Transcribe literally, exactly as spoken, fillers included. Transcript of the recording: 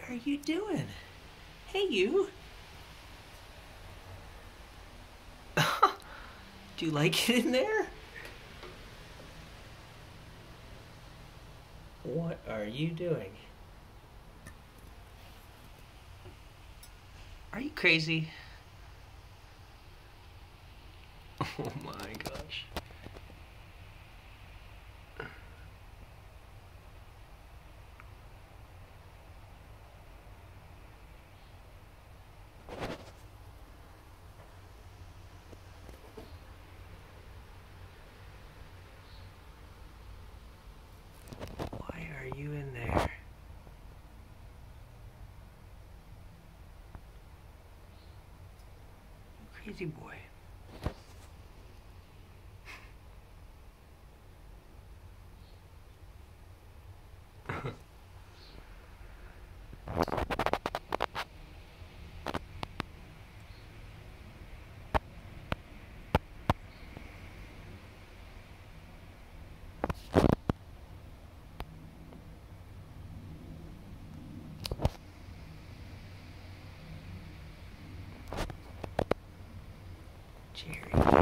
are you doing? Hey, you. Do you like it in there? What are you doing? Are you crazy? Oh my gosh. Why are you in there? Crazy boy. Jerry.